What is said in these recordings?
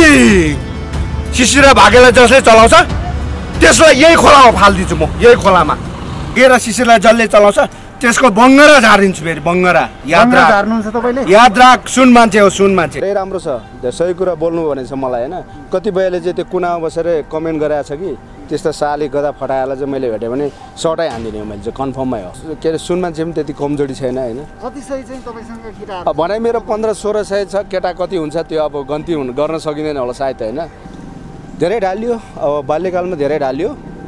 शिशिर र भागेलाई जसले चलाउँछ त्यसलाई यही खोलामा फाल्दिन्छु म। यही खोलामा गएर शिशिरलाई जसले चलाउँछ त्यसको बङ्गरा झारिदिन्छु फेरि। बङ्गरा याद झार्नुहुन्छ तपाईले? याद राख, सुन मान्छे हो, सुन मान्छे। धेरै राम्रो छ, सही कुरा बोल्नु भनेको छ मलाई होइन। कतिपयले चाहिँ त्यो कुनामा बसेर कमेन्ट गरेको छ कि त्यस्तो साली गदा फटाएर चाहिँ मैले भेटेँ भने सटै हान्दिनँ मैले चाहिँ, कन्फर्ममै हो। के अरे सुन मान्छे पनि त्यति कमजोरी छैन होइन। कति सय चाहिँ तपाईसँग केटा? भनाइ मेरो 15-16 सय छ। केटा कति हुन्छ त्यो अब गन्ती गर्न सकिँदैन होला सायद होइन। धेरै ढालियो, अब बाल्यकालमा धेरै ढालियो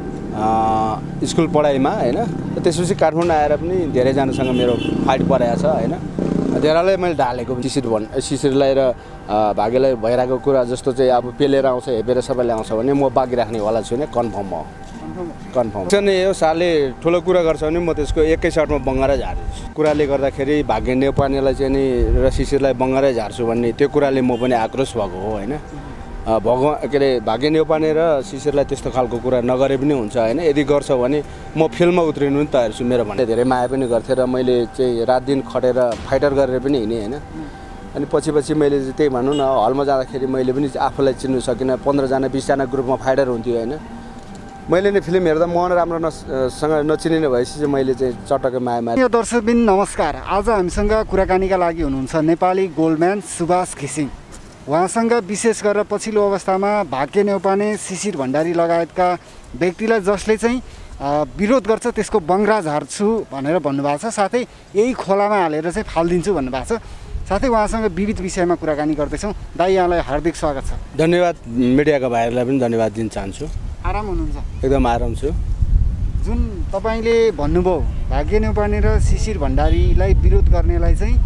स्कुल पढाइमा होइन। त्यसपछि काठमाडौँ आएर पनि धेरैजनासँग मेरो फाइट परेको छ होइन। धेरैलाई मैले ढालेको शिशिरलाई र भाग्यलाई भइरहेको कुरा जस्तो चाहिँ अब पेलेर आउँछ हेपेर सबैले आउँछ भने म बाँकी राख्नेवाला छुइनँ, कन्फर्म हो। कन्फर्म यो साले ठुलो कुरा गर्छ भने म त्यसको एकै सर्टमा बङ्गारै झार्छु। कुराले गर्दाखेरि भाग्य नेउपानेलाई चाहिँ नि र शिशिरलाई बङ्गारै झार्छु भन्ने त्यो कुराले म पनि आक्रोश भएको हो होइन। भगवान् के अरे भाग्य नेउपाने र शिशिरलाई त्यस्तो खालको कुरा नगरे पनि हुन्छ होइन। यदि गर्छ भने म फिल्डमा उत्रिनु पनि तयार छु। मेरो भन्ने धेरै माया पनि गर्थेँ र मैले चाहिँ रात दिन खटेर फाइटर गरेर पनि हिँडेँ होइन। अनि पछि मैले चाहिँ त्यही भनौँ न, हलमा जाँदाखेरि मैले पनि आफूलाई चिन्नु सकिनँ। 15जना 20जना ग्रुपमा फाइटर हुन्थ्यो होइन। मैले नै फिल्म हेर्दा मन राम्रोसँग नचिनिने भएपछि चाहिँ मैले चाहिँ चटक्कै माया मारेँ। दर्शकबिन नमस्कार। आज हामीसँग कुराकानीका लागि हुनुहुन्छ नेपाली गोल्डम्यान सुभाष घिसिङ। उहाँसँग विशेष गरेर पछिल्लो अवस्थामा भाग्य नेउपाने, शिशिर भण्डारी लगायतका व्यक्तिलाई जसले चाहिँ विरोध गर्छ त्यसको बङ्गरा झार्छु भनेर भन्नुभएको छ। साथै यही खोलामा हालेर चाहिँ फालिदिन्छु भन्नुभएको छ। साथै उहाँसँग विविध विषयमा कुराकानी गर्दैछौँ। दाइ यहाँलाई हार्दिक स्वागत छ। धन्यवाद। मिडियाका भाइहरूलाई पनि धन्यवाद दिन चाहन्छु। आराम हुनुहुन्छ? एकदम आराम छु। जुन तपाईँले भन्नुभयो भाग्य नेउपाने र शिशिर भण्डारीलाई विरोध गर्नेलाई चाहिँ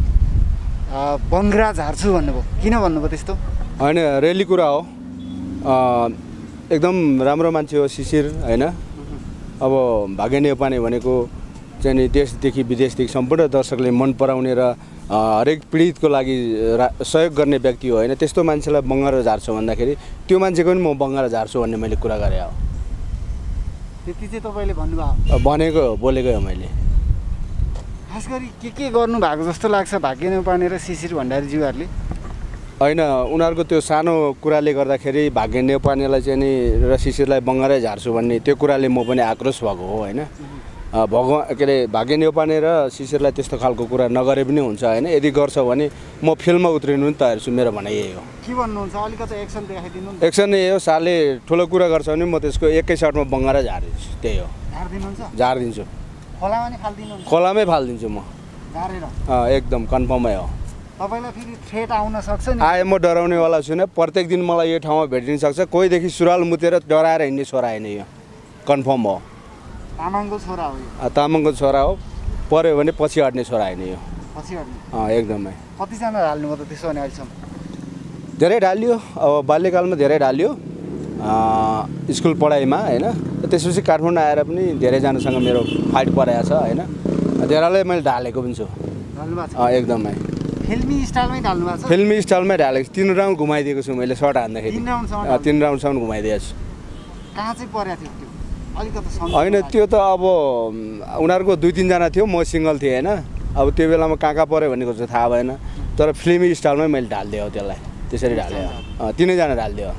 बङ्गरा झार्छु भन्नुभयो, किन भन्नुभयो त्यस्तो? होइन, रेली कुरा हो। एकदम राम्रो मान्छे हो शिशिर होइन। अब भाग्य नेउपाने भनेको चाहिँ नि देशदेखि विदेशदेखि सम्पूर्ण दर्शकले मन पराउने र हरेक पीडितको लागि सहयोग गर्ने व्यक्ति हो होइन। त्यस्तो मान्छेलाई बङ्गरा झार्छु भन्दाखेरि त्यो मान्छेको पनि म बङ्गरा झार्छु भन्ने मैले कुरा गरेँ हो। त्यति चाहिँ तपाईँले भन्नुभयो? भनेको हो, बोलेको हो मैले। खास गरी के गर्नु भएको जस्तो लाग्छ भाग्य नेउपाने र शिशिर भण्डारीज्यूहरूले? होइन, उनीहरूको त्यो सानो कुराले गर्दाखेरि भाग्य नेउपानेलाई चाहिँ नि र शिशिरलाई बङ्गरै झार्छु भन्ने त्यो कुराले म पनि आक्रोश भएको हो होइन। भगवान् के अरे भाग्य नेउपाने र शिशिरलाई त्यस्तो खालको कुरा नगरे पनि हुन्छ होइन। यदि गर्छ भने म फिल्डमा उत्रिनु पनि तयार छु। मेरो भनाइ यही हो। के भन्नुहुन्छ? अलिकति एक्सन देखाइदिनु। एक्सन यही हो, साले ठुलो कुरा गर्छ भने म त्यसको एकै सर्टमा बङ्गरा झारिदिन्छु। त्यही हो। झारिदिनुहुन्छ? झारिदिन्छु। खोलामा नि फालिदिनुहुन्छ? खोलामै फालिदिन्छु म। झारेर? एकदम कन्फर्मै हो। तपाईँलाई फेरि थ्रेट आउन सक्छ नि? आए म डराउनेवाला छुइनँ। प्रत्येक दिन मलाई यो ठाउँमा भेटिन सक्छ। कोहीदेखि सुरुवाल मुतेर डराएर हिँड्ने छोरा होइन, यो कन्फर्म हो। तामाङको छोरा हो यो? तामाङको छोरा हो। पऱ्यो भने पछि हट्ने छोरा होइन यो। पछि हट्ने? एकदमै। कतिजना ढाल्नुभयो त त्यसो भने अहिलेसम्म? धेरै ढालियो, अब बाल्यकालमा धेरै ढालियो स्कुल पढाइमा होइन। त्यसपछि काठमाडौँ आएर पनि धेरैजनासँग मेरो फाइट परेको छ होइन। धेरैलाई मैले ढालेको पनि छु। एकदमै फिल्मी स्टाइलमै ढाल्नु भएको छ? फिल्मी स्टाइलमै ढालेको छु। 3 राउन्ड घुमाइदिएको छु मैले सर्ट हान्दाखेरि। 3 राउन्डसम्म घुमाइदिएको छु। कहाँ चाहिँ परेको थियो त्यो? अलिकति होइन, त्यो त अब उनीहरूको 2-3 जना थियो, म सिङ्गल थिएँ होइन। अब त्यो बेलामा कहाँ पऱ्यो भन्ने कुरा चाहिँ थाहा भएन। तर फिल्मी स्टाइलमै मैले ढालिदिएँ हो त्यसलाई। त्यसरी ढालेँ। 3 जना ढालिदियो।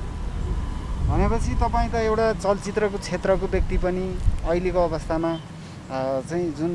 भनेपछि तपाईँ त एउटा चलचित्रको क्षेत्रको व्यक्ति पनि अहिलेको अवस्थामा चाहिँ जुन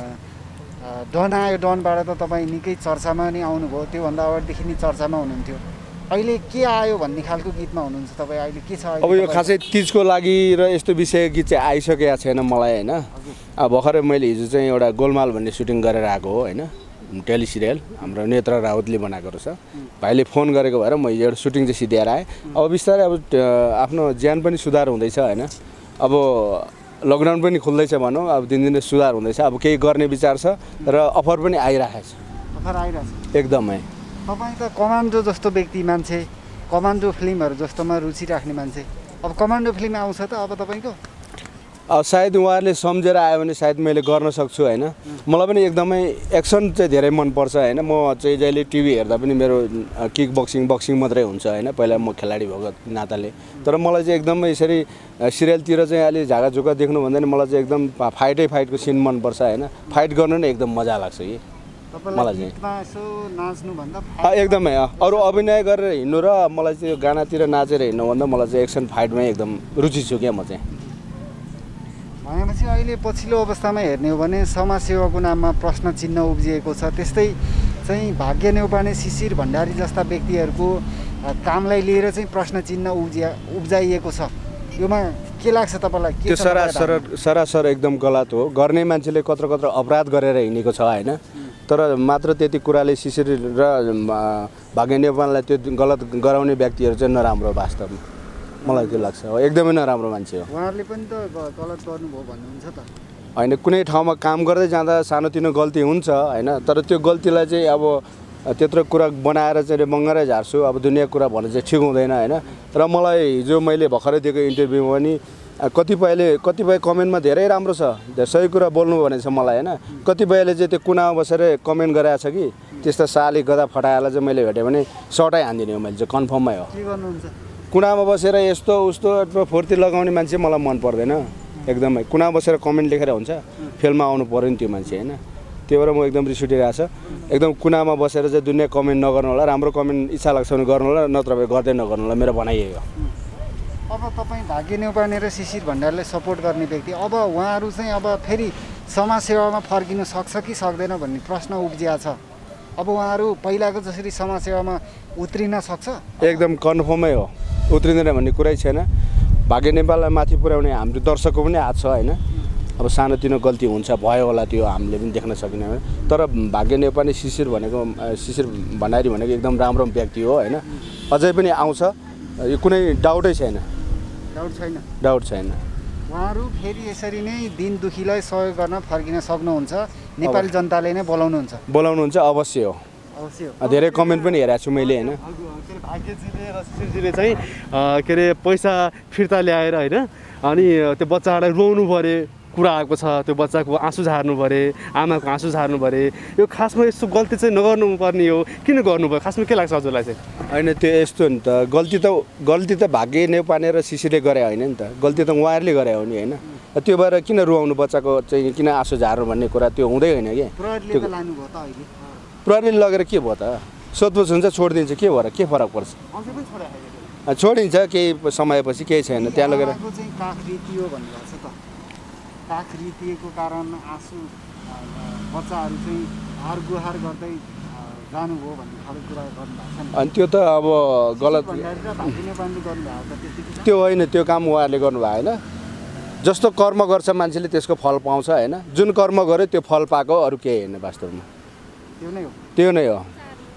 डन आयो, डनबाट त तपाईँ निकै चर्चामा नै आउनुभयो। त्योभन्दा अगाडिदेखि नै चर्चामा हुनुहुन्थ्यो। अहिले के आयो भन्ने खालको गीतमा हुनुहुन्छ तपाईँ? अहिले के छ? अब यो खासै तिजको लागि र यस्तो विषय गीत चाहिँ आइसकेको छैन मलाई होइन। अब भर्खरै मैले हिजो चाहिँ एउटा गोलमाल भन्ने सुटिङ गरेर आएको हो होइन। टेलिसिरियल हाम्रो नेत्र राउतले बनाएको रहेछ। भाइले फोन गरेको भएर म हिजो एउटा सुटिङ चाहिँ सिधाएर आएँ। अब बिस्तारै अब आफ्नो ज्यान पनि सुधार हुँदैछ होइन। अब लकडाउन पनि खुल्दैछ भनौँ। अब दिनदिनै सुधार हुँदैछ। अब केही गर्ने विचार छ र अफर पनि आइरहेको छ। अफर आइरहेको छ? एकदमै। तपाईँ त कमान्डो जस्तो व्यक्ति मान्छे, कमान्डो फिल्महरू जस्तोमा रुचि राख्ने मान्छे, अब कमान्डो फिल्म आउँछ त अब तपाईँको? सायद उहाँहरूले सम्झेर आयो भने सायद मैले गर्न सक्छु होइन। मलाई पनि एकदमै एक्सन चाहिँ धेरै मनपर्छ होइन। म चाहिँ जहिले टिभी हेर्दा पनि मेरो किक बक्सिङ मात्रै हुन्छ होइन। पहिला म खेलाडी भएको नाताले। तर मलाई चाहिँ एकदमै यसरी सिरियलतिर चाहिँ अलि झागाझुका देख्नु भन्दा नि मलाई चाहिँ एकदम फाइटको सिन मनपर्छ होइन। फाइट गर्नु नै एकदम मजा लाग्छ कि। मलाई चाहिँ यसो नाच्नुभन्दा एकदमै अरू अभिनय गरेर हिँड्नु र मलाई चाहिँ यो गानातिर नाचेर हिँड्नुभन्दा मलाई चाहिँ एक्सन फाइटमै एकदम रुचि छु क्या म चाहिँ। भनेपछि अहिले पछिल्लो अवस्थामा हेर्ने हो भने समाजसेवाको नाममा प्रश्न चिन्ह उब्जिएको छ। त्यस्तै चाहिँ भाग्य न्यौपाने शिशिर भण्डारी जस्ता व्यक्तिहरूको कामलाई लिएर चाहिँ प्रश्न चिन्ह उब्जाइएको छ। योमा के लाग्छ तपाईँलाई? त्यो सरासर एकदम गलत हो। गर्ने मान्छेले कत्रो कत्रो अपराध गरेर हिँडेको छ होइन, तर मात्र त्यति कुराले शिशिर र भाग्य न्यौपानेलाई त्यो गलत गराउने व्यक्तिहरू चाहिँ नराम्रो वास्तवमा मलाई त्यो लाग्छ। एकदमै नराम्रो मान्छे हो। उहाँहरूले पनि त गलत गर्नुभयो भन्नुहुन्छ त होइन। कुनै ठाउँमा काम गर्दै जाँदा सानोतिनो गल्ती हुन्छ होइन, तर त्यो गल्तीलाई चाहिँ अब त्यत्रो कुरा बनाएर चाहिँ मङ्गरै झार्छु अब दुनियाँ कुरा भन्नु चाहिँ ठिक हुँदैन होइन। र मलाई हिजो मैले भर्खरै दिएको इन्टरभ्यूमा पनि कतिपय कमेन्टमा धेरै राम्रो छ, सही कुरा बोल्नु भनेको छ मलाई होइन। कतिपयले चाहिँ त्यो कुनामा बसेर कमेन्ट गराएको छ कि त्यस्तो साली गदा फटाएर चाहिँ मैले भेटेँ भने सर्टै हानिदिने हो मैले चाहिँ, कन्फर्ममै हो। के गर्नुहुन्छ? कुनामा बसेर यस्तो उस्तो फुर्ती लगाउने मान्छे मलाई मन पर्दैन एकदमै। कुनामा बसेर कमेन्ट लेखेर हुन्छ, फेलमा आउनु पऱ्यो नि त्यो मान्छे होइन। त्यही भएर म एकदम रिस उठिरहेको छ। एकदम कुनामा बसेर चाहिँ दुनियाँ कमेन्ट नगर्नु होला, राम्रो कमेन्ट इच्छा लाग्छ भने गर्नु होला, नत्र गर्दै नगर्नु होला, मेरो भनाइ यही हो। अब तपाईँ भाग्य न्यौपाने र शिशिर भण्डारीलाई सपोर्ट गर्ने व्यक्ति, अब उहाँहरू चाहिँ अब फेरि समाजसेवामा फर्किनु सक्छ कि सक्दैन भन्ने प्रश्न उब्जिया छ। अब उहाँहरू पहिलाको जसरी समाजसेवामा उत्रिन सक्छ? एकदम कन्फर्मै हो, उत्रिँदैन भन्ने कुरै छैन। भाग्य नेपाललाई माथि पुर्याउने हाम्रो दर्शकको पनि हात छ होइन। अब सानोतिनो गल्ती हुन्छ, भयो होला, त्यो हामीले पनि देख्न सकिनँ। तर भाग्य नेपाली शिशिर भण्डारी भनेको एकदम राम्रो व्यक्ति हो होइन। अझै पनि आउँछ, यो कुनै डाउटै छैन। डाउट छैन। उहाँहरू फेरि यसरी नै दिन दुखीलाई सहयोग गर्न फर्किन सक्नुहुन्छ, नेपाली जनताले नै बोलाउनुहुन्छ अवश्य हो। धेरै कमेन्ट पनि हेरेको छु मैले होइन। भाग्यजीले र शिशिरजीले चाहिँ के अरे पैसा फिर्ता ल्याएर होइन, अनि त्यो बच्चाहरूलाई रुवाउनु पऱ्यो, कुरा आएको छ, त्यो बच्चाको आँसु झार्नु पऱ्यो, आमाको आँसु झार्नु पऱ्यो। यो खासमा यस्तो गल्ती चाहिँ नगर्नु पर्ने हो, किन गर्नुभयो खासमा के लाग्छ हजुरलाई चाहिँ? होइन त्यो यस्तो नि त, गल्ती त भाग्य न्यौपाने र शिशिरले गरे होइन नि त, गल्ती त उहाँहरूले गरे हो नि होइन। त्यो भएर किन रुवाउनु बच्चाको चाहिँ, किन आँसु झार्नु भन्ने कुरा त्यो हुँदै होइन कि। प्रहरीले लगेर के भयो त, सोधपुछ हुन्छ, छोडिदिन्छ, के भएर के फरक पर्छ? छोडिन्छ केही समयपछि, केही छैन त्यहाँ लगेर। काख रितिएको कारण आँसु बच्चाहरू चाहिँ हार गुहार गर्दै जानुभयो भन्ने खालको कुरा गर्नुभएको छ। अनि त्यो त अब गलत, त्यो होइन, त्यो काम उहाँहरूले गर्नुभयो होइन। जस्तो कर्म गर्छ मान्छेले त्यसको फल पाउँछ होइन। जुन कर्म गर्यो त्यो फल पाएको, अरू केही होइन वास्तवमा। त्यो नै हो।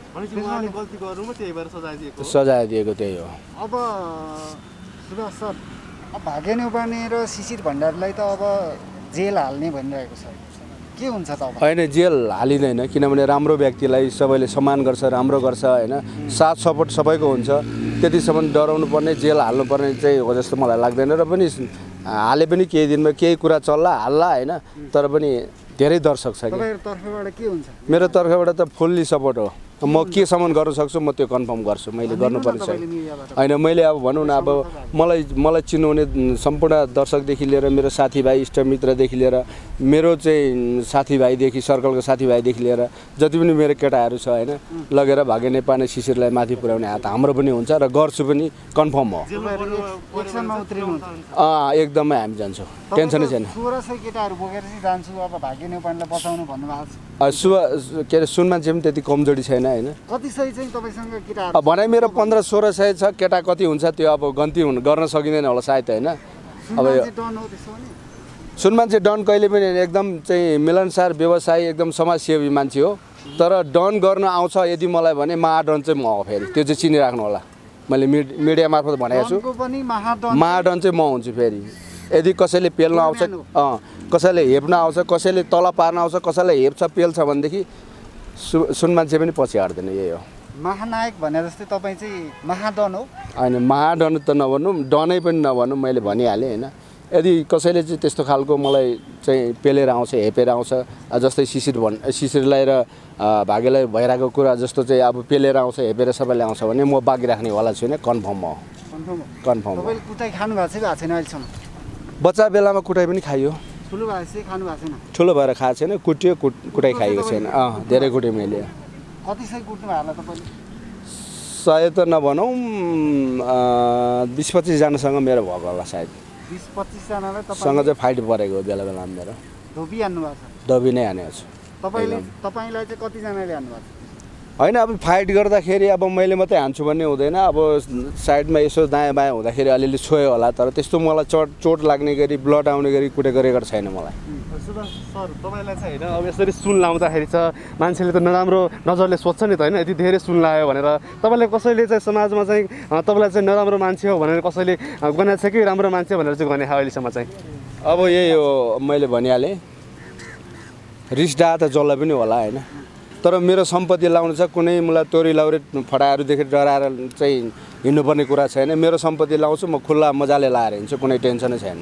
सजाय दिएको त्यही हो। अब सुभाष सर, अब भाग्य न्यौपाने र शिशिर भण्डारीलाई त अब जेल हाल्ने भनिरहेको छ, के हुन्छ त? अब होइन, जेल हालिँदैन, किनभने राम्रो व्यक्तिलाई सबैले सम्मान गर्छ, राम्रो गर्छ होइन। साथ सपोर्ट सबैको हुन्छ, त्यतिसम्म डराउनु पर्ने, जेल हाल्नुपर्ने चाहिँ हो जस्तो मलाई लाग्दैन। र पनि हाले पनि केही दिनमा केही कुरा चल्ला हाल्ला होइन, तर पनि धेरै दर्शक छ। मेरो तर्फबाट त फुल्ली सपोर्ट हो। म केसम्म गर्न सक्छु म त्यो कन्फर्म गर्छु, मैले गर्नुपर्ने छ होइन। मैले अब भनौँ न, अब मलाई चिन्नुहुने सम्पूर्ण दर्शकदेखि लिएर मेरो साथीभाइ इष्टमित्रदेखि लिएर मेरो चाहिँ साथीभाइदेखि सर्कलको साथीभाइदेखि लिएर जति पनि मेरो केटाहरू छ होइन, लगेर भाग्य नेपाने शिशिरलाई माथि पुर्याउने हात हाम्रो पनि हुन्छ र गर्छु पनि, कन्फर्म हो। एकदमै हामी जान्छौँ, टेन्सनै छैन। के अरे सुन मान्छे पनि त्यति कमजोरी छैन होइन। भनाइ मेरो 1500-16 सय छ, केटा कति हुन्छ त्यो अब गन्ती गर्न सकिँदैन होला सायद होइन। अब सुन मान्छे डन कहिले पनि एकदम चाहिँ मिलनसार व्यवसायी, एकदम समाजसेवी मान्छे हो। तर डन गर्न आउँछ यदि मलाई भने महाडन चाहिँ म हो। फेरि त्यो चाहिँ चिनिराख्नु होला, मैले मिडिया मार्फत भनेको छु, महाडन चाहिँ म हुन्छु। फेरि यदि कसैले पेल्न आउँछ, कसैले हेप्न आउँछ, कसैले तल पार्न आउँछ, कसैले हेप्छ पेल्छ भनेदेखि सुन मान्छे पनि पछि हट्दैन, यही हो। महानायक भने जस्तै तपाईँ चाहिँ महाडन हो? होइन, महाडन त नभन्नु, डनै पनि नभन्नु, मैले भनिहालेँ होइन। यदि कसैले चाहिँ त्यस्तो खालको मलाई चाहिँ पेलेर आउँछ, हेपेर आउँछ, जस्तै शिशिरलाई र भाग्यलाई भइरहेको कुरा जस्तो चाहिँ अब पेलेर आउँछ, हेपेर सबैले आउँछ भने म बाँकी राख्नेवाला छुइनँ, कन्फर्म हो। कन्फर्म। कुटाइ खानु भएको छैन अहिलेसम्म? बच्चा बेलामा कुटाइ पनि खाइयो, ठुलो भएपछि खानु भएको छैन? ठुलो भएर खाएको छैन, कुट्यो कुटाइ खाएको छैन। धेरै कुटेँ मैले। कति सय कुट्नु भयो होला तपाईँले? सायद त नभनौँ 20-25 जनासँग मेरो भएको होला सायद। 20-25 जनालाई सँग चाहिँ फाइट परेको हो बेला बेलामा मेरो। धोबी हान्नु भएको छ? दबी नै हानेको छु। तपाईँलाई चाहिँ कतिजनाले हान्नु भएको छ? होइन, अब फाइट गर्दाखेरि अब मैले मात्रै हान्छु भन्ने हुँदैन। अब साइडमा यसो दायाँ बायाँ हुँदाखेरि अलिअलि छोयो होला, तर त्यस्तो मलाई चोट लाग्ने गरी ब्लड आउने गरी कुटेको रेकर्ड छैन मलाई। सुभाष सर, तपाईँलाई चाहिँ होइन अब यसरी सुन लाउँदाखेरि छ मान्छेले त नराम्रो नजरले सोध्छ नि त होइन, यति धेरै सुन लायो भनेर। तपाईँलाई कसैले चाहिँ समाजमा चाहिँ तपाईँलाई चाहिँ नराम्रो मान्छे हो भनेर कसैले गनाएको छ कि राम्रो मान्छे भनेर चाहिँ गने अहिलेसम्म चाहिँ? अब यही हो, मैले भनिहालेँ, रिस डाहा त जसलाई पनि होला होइन, तर मेरो सम्पत्ति लाउनु छ, कुनै मलाई तोरी लाउरे फटाहरूदेखि डराएर चाहिँ हिँड्नुपर्ने कुरा छैन। मेरो सम्पत्ति लाउँछु, म खुल्ला मजाले लाएर हिँड्छु, कुनै टेन्सनै छैन।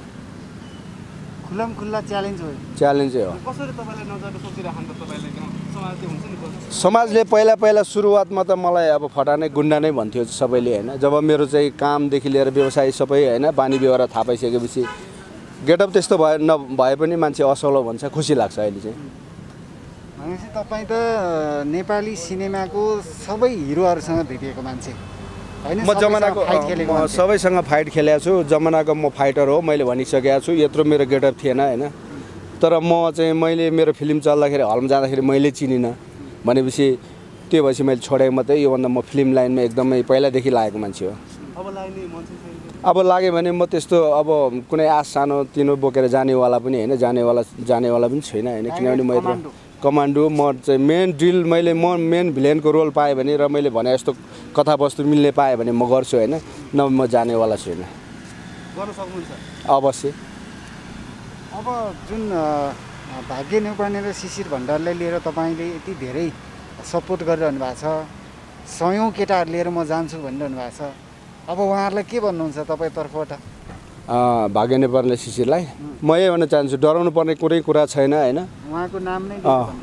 खुल्ला च्यालेन्ज हो? च्यालेन्जै हो। कसरी तपाईँलाई नजरले सोचिराख्नु त तपाईँले समाजले हुन्छ नि? समाजले पहिला सुरुवातमा त मलाई अब फटा नै गुन्डा नै भन्थ्यो सबैले होइन। जब मेरो चाहिँ कामदेखि लिएर व्यवसाय सबै होइन बानी व्यवहार थाहा पाइसकेपछि गेटअप त्यस्तो भए पनि मान्छे असलो भन्छ, खुसी लाग्छ अहिले चाहिँ। भनेपछि तपाईँ त नेपाली सिनेमाको सबै हिरोहरूसँग भेटिएको मान्छे होइन? म जमानाको सबैसँग फाइट खेलेको छु, जमानाको म फाइटर हो, मैले भनिसकेको छु। यत्रो मेरो गेटअप थिएन होइन, तर म चाहिँ मैले मेरो फिल्म चल्दाखेरि हलमा जाँदाखेरि मैले चिनिनँ भनेपछि त्यो भएपछि मैले छोडेँ मात्रै। योभन्दा म फिल्म लाइनमा एकदमै पहिलादेखि लागेको मान्छे हो। अब लाग्यो भने म त्यस्तो अब कुनै आश सानो तिनो बोकेर जानेवाला पनि होइन, जानेवाला पनि छैन होइन। किनभने म यत्रो कमान्डो, म चाहिँ मेन ड्रिल म मेन भिलेनको रोल पाएँ भने र मैले भने जस्तो कथावस्तु मिल्ने पाएँ भने म गर्छु होइन, न म जानेवाला छैन। गर्न सक्नुहुन्छ? अवश्य। अब जुन भाग्य न्यौपाने र शिशिर भण्डारलाई लिएर तपाईँले यति धेरै सपोर्ट गरिरहनु भएको छ, सयौँ केटाहरू लिएर म जान्छु भनिरहनु भएको छ, अब उहाँहरूलाई के भन्नुहुन्छ तपाईँतर्फबाट? भाग्य नेपालले शिशिरलाई म यही भन्न चाहन्छु, डराउनु पर्ने कुनै कुरा छैन होइन। उहाँको नाम नै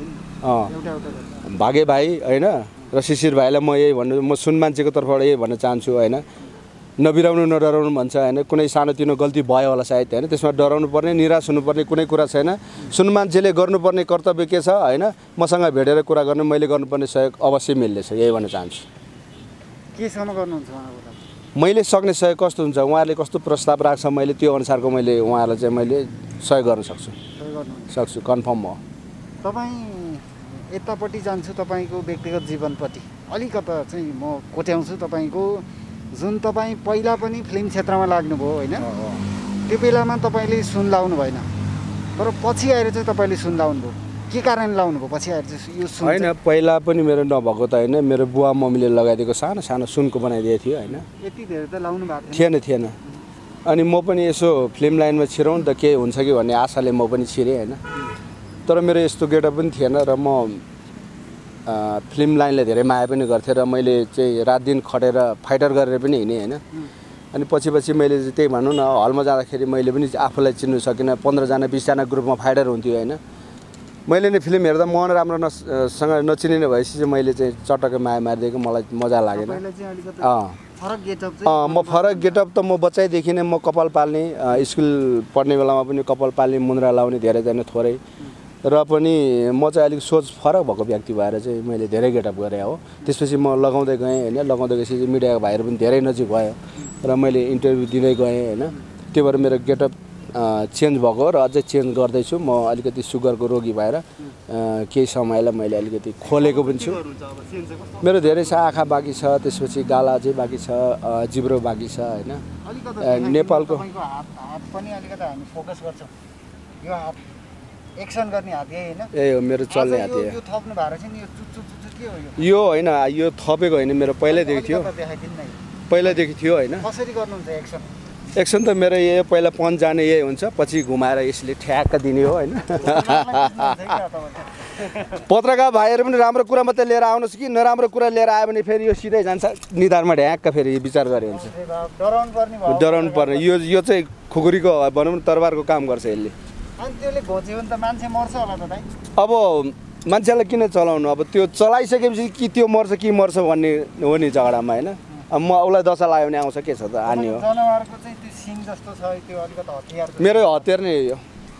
भाग्य भाइ होइन र शिशिर भाइलाई म यही भन्नु, म सुन मान्छेको तर्फबाट यही भन्न चाहन्छु होइन। नबिराउनु नडराउनु भन्छ होइन, कुनै सानोतिनो गल्ती भयो होला सायद होइन, त्यसमा डराउनु पर्ने निराश हुनुपर्ने कुनै कुरा छैन। सुन मान्छेले गर्नुपर्ने कर्तव्य के छ होइन, मसँग भेटेर कुरा गर्नु, मैले गर्नुपर्ने सहयोग अवश्य मिल्नेछ, यही भन्न चाहन्छु। केसम्म गर्नुहुन्छ उहाँको? मैले सक्ने सहयोग कस्तो हुन्छ, उहाँहरूले कस्तो प्रस्ताव राख्छ मैले त्यो अनुसारको मैले उहाँहरूलाई चाहिँ मैले सहयोग गर्न सक्छु, कन्फर्म हो। तपाईँ यतापट्टि जान्छु तपाईँको व्यक्तिगत जीवनपट्टि अलिकता चाहिँ म कोट्याउँछु। तपाईँको जुन तपाईँ पहिला पनि फिल्म क्षेत्रमा लाग्नुभयो होइन, त्यो बेलामा तपाईँले सुन लाउनु भएन, तर पछि आएर चाहिँ तपाईँले सुन लाउनुभयो। के कारण लाउनुभयो पछि आएर चाहिँ यो सुन? होइन, पहिला पनि मेरो नभएको त होइन, मेरो बुवा मम्मीले लगाइदिएको सानो सानो सुनको बनाइदिएको थियो होइन। यति धेरै त लाउनु भएको थिएन। अनि म पनि यसो फिल्म लाइनमा छिरौँ त के हुन्छ कि भन्ने आशाले म पनि छिरेँ होइन। तर मेरो यस्तो गेटअप पनि थिएन र म फिल्म लाइनलाई धेरै माया पनि गर्थेँ र मैले चाहिँ रात दिन खटेर फाइटर गरेर पनि हिँडेँ होइन। अनि पछि मैले त्यही भनौँ न, हलमा जाँदाखेरि मैले पनि आफूलाई चिन्नु सकिनँ। 15जना 20जना ग्रुपमा फाइटर हुन्थ्यो होइन। मैले नै फिल्म हेर्दा मन राम्रोसँग नचिनिने भएपछि चाहिँ मैले चाहिँ चटक्कै माया मारिदिएको, मलाई मजा लागेन। म फरक गेटअप त म बच्चैदेखि नै म कपाल पाल्ने, स्कुल पढ्ने बेलामा पनि कपाल पाल्ने, मुन्द्रा लाउने धेरैजना थोरै, र पनि म चाहिँ अलिक सोच फरक भएको व्यक्ति भएर चाहिँ मैले धेरै गेटअप गरेँ हो। त्यसपछि म लगाउँदै गएँ होइन, लगाउँदै गएपछि मिडियाको भाइहरू पनि धेरै नजिक भयो र मैले इन्टरभ्यू दिँदै गएँ होइन। त्यो भएर मेरो गेटअप चेन्ज भएको र अझै चेन्ज गर्दैछु। म अलिकति सुगरको रोगी भएर केही समयलाई मैले अलिकति खोलेको पनि छु। मेरो धेरै छ, आँखा बाँकी छ, त्यसपछि गाला अझै बाँकी छ, जिब्रो बाँकी छ होइन। नेपालको हात पनि अलिकति हामी फोकस गर्छौँ, यो हात एक्सन गर्ने हात यही होइन? यही हो मेरो चल्ने हात। यो थप्नु भएको छ नि, यो चुच्चु के हो यो? होइन, यो थपेको होइन, मेरो पहिल्यैदेखि थियो होइन। कसरी गर्नुहुन्छ एक्सन? एक्सन त मेरो यही पहिला पन्च जाने यही हुन्छ, पछि घुमाएर यसले ठ्याक्क दिने हो होइन। पत्रकार भाइहरू पनि राम्रो कुरा मात्रै लिएर आउनुहोस् कि नराम्रो कुरा लिएर आयो भने फेरि यो सिधै जान्छ निधारमा ढ्याक्क, फेरि विचार गरे हुन्छ। डराउनु पर्ने यो चाहिँ खुकुरीको भनौँ न तरबारको काम गर्छ यसले। अनि त्यसले घोच्यो भने त मान्छे मर्छ होला त दाइ? अब मान्छेलाई किन चलाउनु, अब त्यो चलाइसकेपछि कि त्यो मर्छ कि मर्छ भन्ने हो नि झगडामा होइन। अब म उसलाई दशा लाग्यो भने आउँछ, के छ त, हानि हो। जनावरको चाहिँ त्यो सिङ जस्तो छ, त्यो अलिकति हतियार, मेरो हतियार नै हो।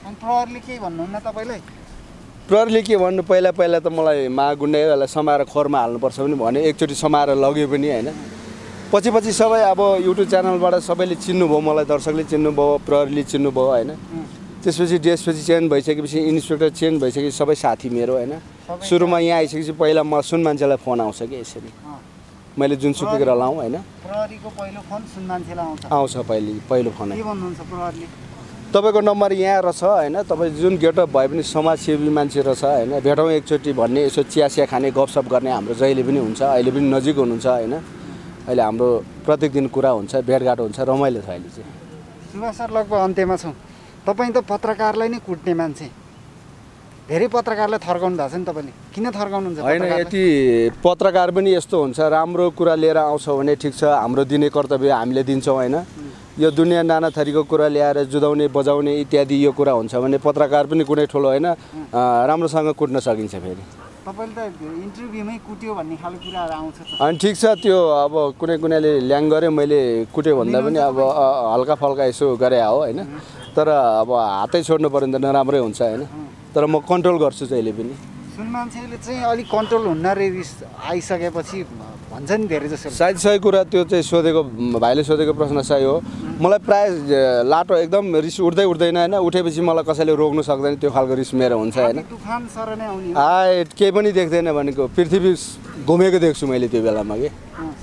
अनि प्रहरीले केही भन्नुहुन्न तपाईँलाई? प्रहरीले के भन्नु, पहिला त मलाई गुन्डाहरूलाई समाएर खोरमा हाल्नुपर्छ पनि भने, एकचोटि समाएर लग्यो पनि होइन। पछि सबै अब युट्युब च्यानलबाट सबैले चिन्नुभयो, मलाई दर्शकले चिन्नुभयो, प्रहरीले चिन्नुभयो होइन। त्यसपछि डिएसपी चेन्ज भइसकेपछि, इन्सपेक्टर चेन्ज भइसकेपछि सबै साथी मेरो होइन। सुरुमा यहाँ आइसकेपछि पहिला म सुन मान्छेलाई फोन आउँछ कि यसरी मैले जुनसुकै लाउँ होइन। प्रहरीको पहिलो फोन सुन मान्छेलाई आउँछ पहिलो फोन। के भन्नुहुन्छ प्रहरीले? तपाईँको नम्बर यहाँ रहेछ होइन, तपाईँ जुन गेटअप भए पनि समाजसेवी मान्छे रहेछ होइन, भेटौँ एकचोटि भन्ने, यसो चिया खाने गफसप गर्ने हाम्रो जहिले पनि हुन्छ, अहिले पनि नजिक हुनुहुन्छ होइन। अहिले हाम्रो प्रत्येक दिन कुरा हुन्छ, भेटघाट हुन्छ, रमाइलो छ अहिले चाहिँ। सुभाष सर, लगभग अन्त्यमा छौँ। तपाईँ त पत्रकारलाई नै कुट्ने मान्छे, धेरै पत्रकारलाई थर्काउनु भएको छ नि तपाईँले, किन थर्काउनुहुन्छ? होइन, यति पत्रकार पनि यस्तो हुन्छ, राम्रो कुरा लिएर आउँछ भने ठिक छ, हाम्रो दिने कर्तव्य हामीले दिन्छौँ होइन। यो दुनियाँ नाना थरीको कुरा ल्याएर जुदाउने बजाउने इत्यादि यो कुरा हुन्छ भने पत्रकार पनि कुनै ठुलो होइन, राम्रोसँग कुट्न सकिन्छ। फेरि तपाईँले त इन्टरभ्यूमै कुट्यो भन्ने खालको कुराहरू आउँछ। अनि ठिक छ, त्यो अब कुनैले ल्याङ गऱ्यो, मैले कुट्यो भन्दा पनि अब हल्का फल्का यसो गरे हो होइन। तर अब हातै छोड्नु पऱ्यो भने त नराम्रै हुन्छ होइन। तर म कन्ट्रोल गर्छु जहिले पनि। सुन मान्छेले चाहिँ अलिक कन्ट्रोल हुन्न रे, रिस आइसकेपछि भन्छ नि धेरै जसो। सायद सही कुरा त्यो चाहिँ सोधेको, भाइले सोधेको प्रश्न सही हो। मलाई प्रायः लाटो एकदम रिस उठ्दैन होइन, उठेपछि मलाई कसैले रोक्नु सक्दैन, त्यो खालको रिस मेरो हुन्छ होइन। तुफान सर नै आउने केही पनि देख्दैन भनेको, पृथ्वी घुमेको देख्छु मैले त्यो बेलामा कि।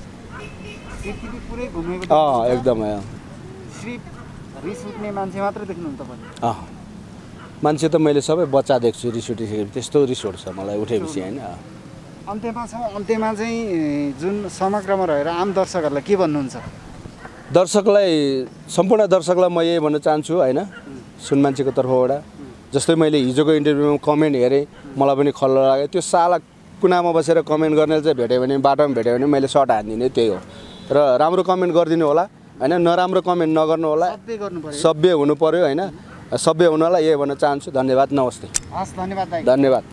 पृथ्वी पुरै घुमेको एकदम सिर्फ रिस उठ्ने मान्छे मात्र देख्नुहुन्छ तपाईँ? मान्छे त मैले सबै बच्चा देख्छु रिस उठिसकेपछि, त्यस्तो रिस उठ्छ मलाई उठेपछि होइन। अन्त्यमा छौँ। अन्त्यमा चाहिँ जुन समग्रमा रहेर आम दर्शकहरूलाई के भन्नुहुन्छ? दर्शकलाई, सम्पूर्ण दर्शकलाई म यही भन्न चाहन्छु होइन, सुन मान्छेको तर्फबाट। जस्तै मैले हिजोको इन्टरभ्यूमा कमेन्ट हेरेँ, मलाई पनि खल्लो लाग्यो। त्यो साला कुनामा बसेर कमेन्ट गर्नेले चाहिँ भेट्यो भने, बाटोमा भेट्यो भने मैले सर्ट हानिदिने, त्यही हो। र राम्रो कमेन्ट गरिदिनु होला होइन, नराम्रो कमेन्ट नगर्नु होला, सभ्य हुनु पर्यो होइन। सभ्य हुनलाई यही भन्न चाहन्छु। धन्यवाद, नमस्ते। हस्, धन्यवाद। धन्यवाद।